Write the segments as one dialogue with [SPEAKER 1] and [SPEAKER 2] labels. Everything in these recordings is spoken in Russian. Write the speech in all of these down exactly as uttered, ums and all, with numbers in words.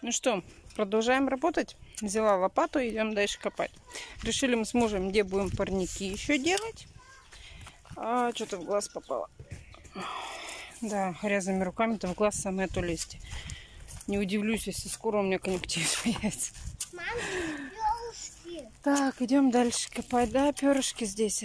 [SPEAKER 1] Ну что, продолжаем работать. Взяла лопату, идем дальше копать. Решили мы с мужем, где будем парники еще делать. А что-то в глаз попало. Да, грязными руками-то в глаз самое то лезть. Не удивлюсь, если скоро у меня конъюнктивит появится.
[SPEAKER 2] Мама, перышки.
[SPEAKER 1] Так, идем дальше копать. Да, перышки здесь.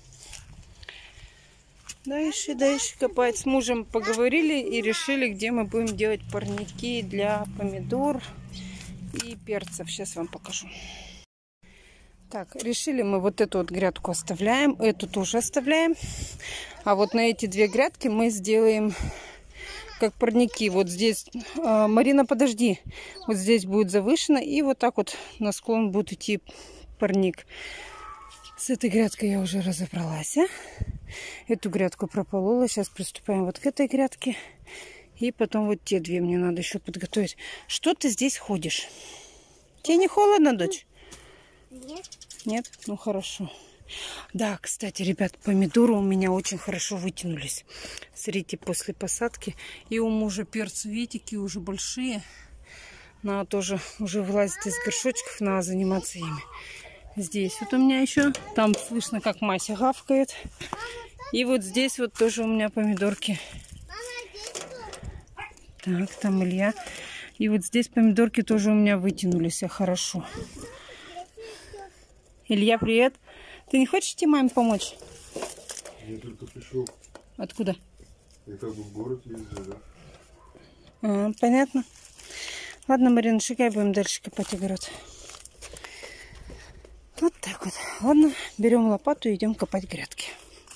[SPEAKER 1] Дальше, дальше копать. С мужем поговорили и решили, где мы будем делать парники для помидор и перцев. Сейчас вам покажу. Так, решили мы вот эту вот грядку оставляем, эту тоже оставляем. А вот на эти две грядки мы сделаем как парники. Вот здесь, э, Марина, подожди, вот здесь будет завышено, и вот так вот на склон будет идти парник. С этой грядкой я уже разобралась. А? Эту грядку прополола. Сейчас приступаем вот к этой грядке. И потом вот те две мне надо еще подготовить. Что ты здесь ходишь? Тебе не холодно, дочь?
[SPEAKER 2] Нет.
[SPEAKER 1] Нет? Ну хорошо. Да, кстати, ребят, помидоры у меня очень хорошо вытянулись. Смотрите, после посадки. И у мужа перцы, видите, уже большие. Надо тоже уже вылазить из горшочков, надо заниматься ими. Здесь вот у меня еще, там слышно, как Мася гавкает. И вот здесь вот тоже у меня помидорки. Так, там Илья. И вот здесь помидорки тоже у меня вытянулись, а хорошо. Илья, привет. Ты не хочешь тебе маме помочь?
[SPEAKER 3] Я только пришел.
[SPEAKER 1] Откуда?
[SPEAKER 3] Я как бы в город ездил, да?
[SPEAKER 1] А, понятно. Ладно, Марина, шагай, будем дальше копать огород. Вот так вот. Ладно, берем лопату и идем копать грядки.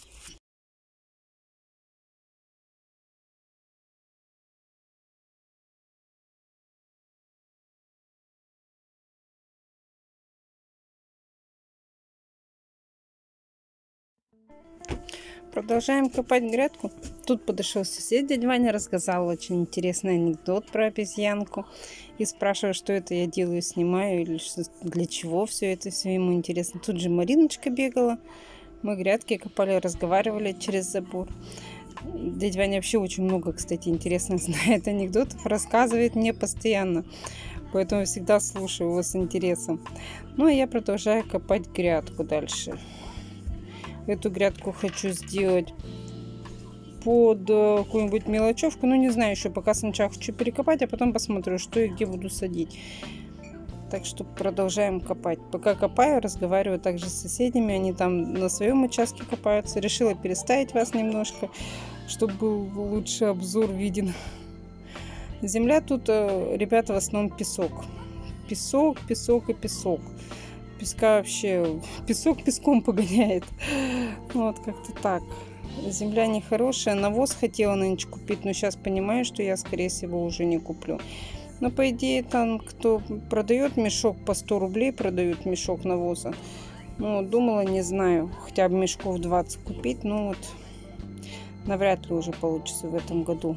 [SPEAKER 1] Продолжаем копать грядку. Тут подошел сосед, дядя Ваня, рассказал очень интересный анекдот про обезьянку. И спрашиваю, что это я делаю, снимаю, или что, для чего все это, все ему интересно. Тут же Мариночка бегала. Мы грядки копали, разговаривали через забор. Дядя Ваня вообще очень много, кстати, интересно знает анекдотов, рассказывает мне постоянно. Поэтому всегда слушаю его с интересом. Ну, а я продолжаю копать грядку дальше. Эту грядку хочу сделать под какую-нибудь мелочевку. Ну, не знаю еще, пока сначала хочу перекопать, а потом посмотрю, что и где буду садить. Так что продолжаем копать. Пока копаю, разговариваю также с соседями. Они там на своем участке копаются. Решила переставить вас немножко, чтобы был лучший обзор виден. Земля тут, ребята, в основном песок. Песок, песок и песок. Песка вообще, песок песком погоняет. Вот как-то так. Земля нехорошая. Навоз хотела на ночь купить, но сейчас понимаю, что я, скорее всего, уже не куплю. Но, по идее, там, кто продает мешок по сто рублей, продают мешок навоза. Ну, думала, не знаю, хотя бы мешков двадцать купить. Ну, вот, навряд ли уже получится в этом году.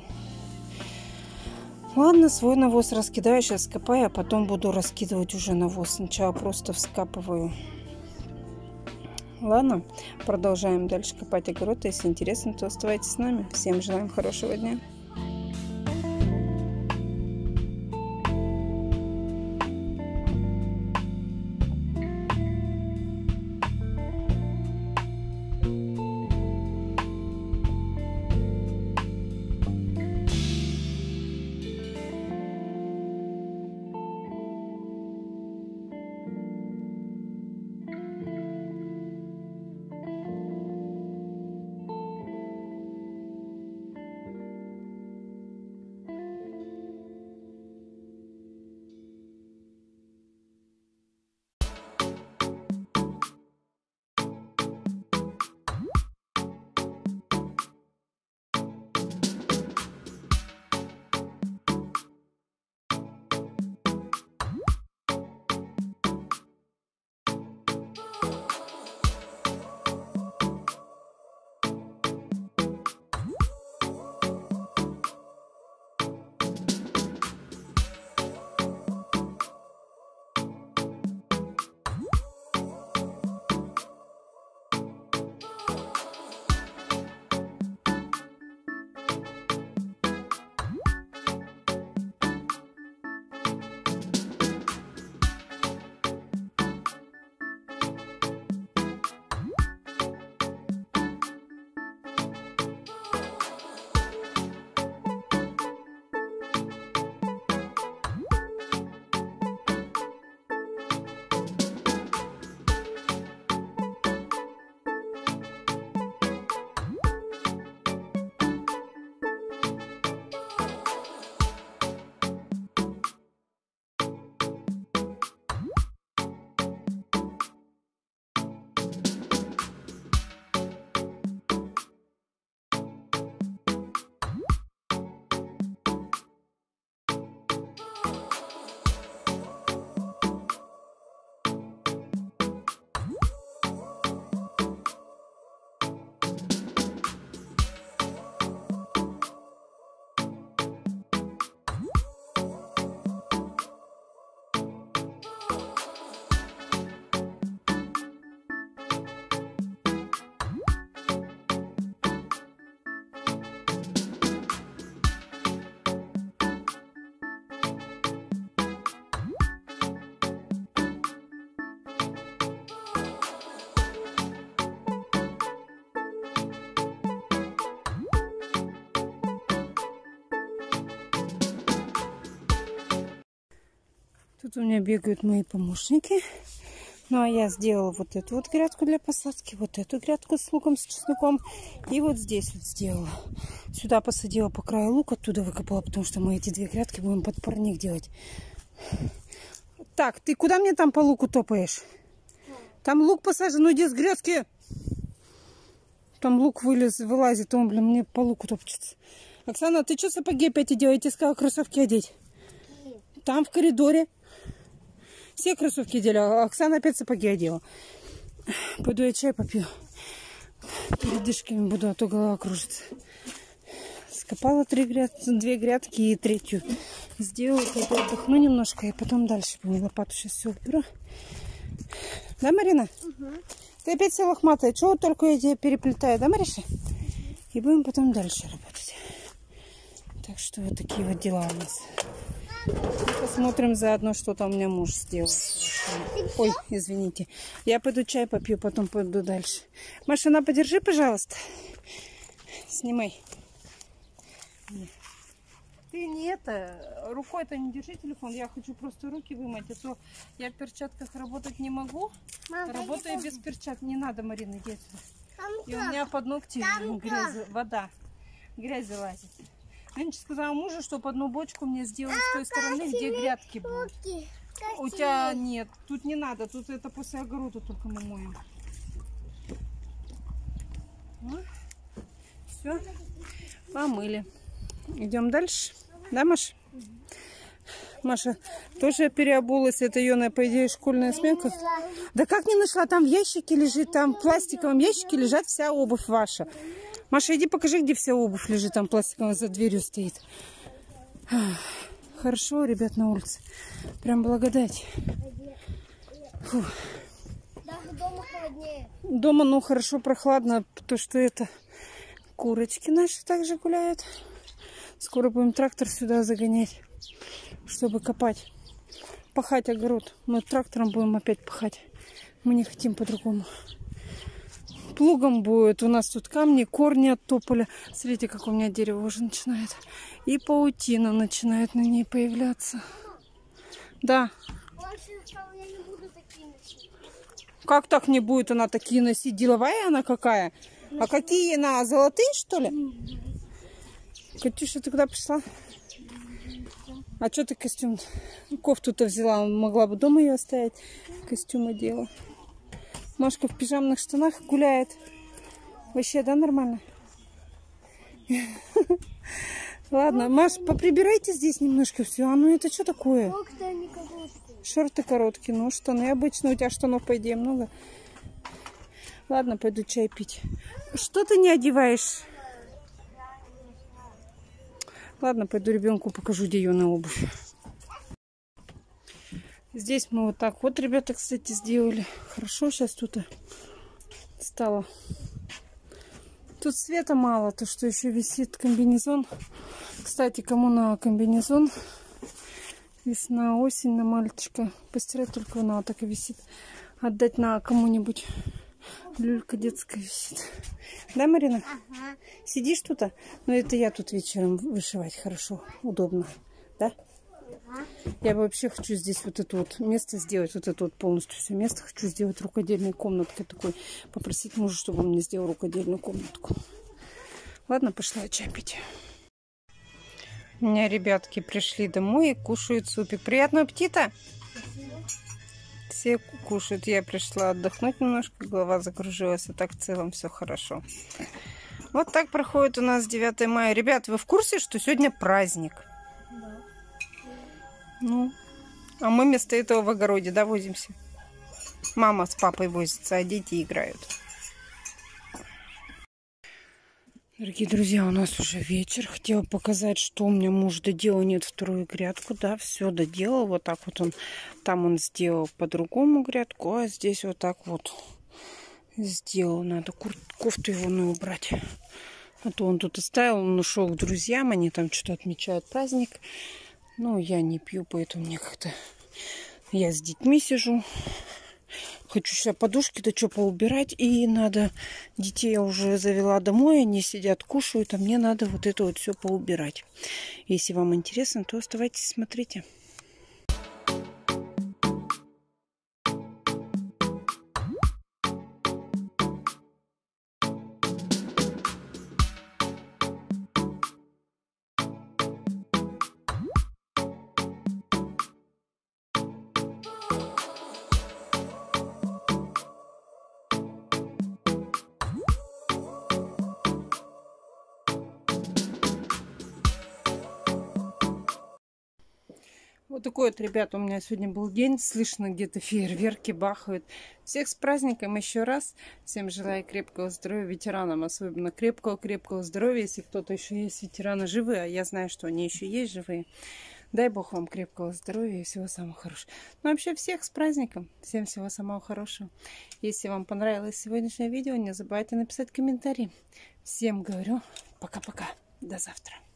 [SPEAKER 1] Ладно, свой навоз раскидаю, сейчас скопаю, а потом буду раскидывать уже навоз. Сначала просто вскапываю. Ладно, продолжаем дальше копать огород. Если интересно, то оставайтесь с нами. Всем желаем хорошего дня. Тут у меня бегают мои помощники. Ну, а я сделала вот эту вот грядку для посадки, вот эту грядку с луком, с чесноком. И вот здесь вот сделала. Сюда посадила по краю лук, оттуда выкопала, потому что мы эти две грядки будем под парник делать. Так, ты куда мне там по луку топаешь? Там лук посажен, ну иди с грядки. Там лук вылез, вылазит, он, блин, мне по луку топчется. Оксана, ты что сапоги опять одела? Я тебе сказала кроссовки одеть. Там в коридоре. Все кроссовки одели, а Оксана опять сапоги одела. Пойду я чай попью. Передышками буду, а то голова кружится. Скопала три гряд... две грядки и третью сделаю. Пойду отдохну немножко и потом дальше буду. Лопату сейчас все уберу. Да, Марина? Угу. Ты опять вся лохматая. Чего только я тебе переплетаю, да, Мариша? И будем потом дальше работать. Так что вот такие вот дела у нас. Посмотрим заодно, что там у меня муж сделал. Ой, извините. Я пойду чай попью, потом пойду дальше. Машина, подержи, пожалуйста. Снимай. Ты не это, рукой-то не держи телефон. Я хочу просто руки вымыть, а то я в перчатках работать не могу. Мам, работаю без перчаток. Не надо, Марина, иди отсюда. И у меня под ногти грязь, вода. Грязь залазит. Нынче сказала мужу, чтобы одну бочку мне сделать с той стороны, где грядки будут. У тебя нет. Тут не надо. Тут это после огорода только мы моем. Ну, все. Помыли. Идем дальше. Да, Маша? Маша тоже переобулась. Это ее, по идее, школьная сменка. Да как не нашла? Там в ящике лежит. Там в пластиковом ящике лежит вся обувь ваша. Маша, иди покажи, где вся обувь лежит. Там пластиковая за дверью стоит. Хорошо, ребят, на улице. Прям благодать. Фу.
[SPEAKER 2] Даже дома холоднее.
[SPEAKER 1] Дома, ну, хорошо, прохладно, потому что это курочки наши также гуляют. Скоро будем трактор сюда загонять, чтобы копать. Пахать огород. Мы трактором будем опять пахать. Мы не хотим по-другому. Плугом будет. У нас тут камни, корни от тополя. Смотрите, как у меня дерево уже начинает. И паутина начинает на ней появляться. Да.
[SPEAKER 2] Я не буду такие носить.
[SPEAKER 1] Как так не будет она такие носить? Деловая она какая? А какие она? Золотые, что ли? Катюша, ты куда пришла? А что ты костюм? Кофту-то взяла. Могла бы дома ее оставить. Костюм одела. Машка в пижамных штанах гуляет. Вообще, да, нормально? Ладно, Маш, поприбирайте здесь немножко все. А ну это что такое? Шорты короткие, ну штаны. Обычно у тебя штанов, по идее, много. Ладно, пойду чай пить. Что ты не одеваешь? Ладно, пойду ребенку покажу, где ее на обувь. Здесь мы вот так вот, ребята, кстати, сделали. Хорошо сейчас тут стало. Тут света мало, то что еще висит комбинезон. Кстати, кому на комбинезон весна, осень на мальчика постирать, только она вот так и висит. Отдать на кому-нибудь. Люлька детская висит. Да, Марина?
[SPEAKER 2] Ага.
[SPEAKER 1] Сидишь тут? -то? Ну, это я тут вечером вышивать хорошо, удобно. Да?
[SPEAKER 2] Ага.
[SPEAKER 1] Я вообще хочу здесь вот это вот место сделать, вот это вот полностью все место. Хочу сделать рукодельной комнаткой такой. Попросить мужа, чтобы он мне сделал рукодельную комнатку. Ладно, пошла чай пить. У меня ребятки пришли домой и кушают супик. Приятного аппетита! Все кушают. Я пришла отдохнуть немножко, голова закружилась, а так в целом все хорошо. Вот так проходит у нас девятое мая. Ребят, вы в курсе, что сегодня праздник?
[SPEAKER 2] Да.
[SPEAKER 1] Ну, а мы вместо этого в огороде, да, возимся? Мама с папой возятся, а дети играют. Дорогие друзья, у нас уже вечер. Хотела показать, что у меня муж доделал. Нет, вторую грядку, да, все доделал. Вот так вот он, там он сделал по-другому грядку, а здесь вот так вот сделал. Надо кофту его ну, убрать. А то он тут оставил, он ушел к друзьям, они там что-то отмечают праздник. Ну, я не пью, поэтому мне как-то... Я с детьми сижу. Хочу сейчас подушки-то что поубирать. И надо... Детей я уже завела домой. Они сидят, кушают. А мне надо вот это вот все поубирать. Если вам интересно, то оставайтесь, смотрите. Вот такой вот, ребята, у меня сегодня был день. Слышно, где-то фейерверки бахают. Всех с праздником еще раз. Всем желаю крепкого здоровья, ветеранам особенно крепкого-крепкого здоровья. Если кто-то еще есть, ветераны живые, а я знаю, что они еще есть живые. Дай Бог вам крепкого здоровья и всего самого хорошего. Ну, вообще, всех с праздником. Всем всего самого хорошего. Если вам понравилось сегодняшнее видео, не забывайте написать комментарий. Всем говорю пока-пока. До завтра.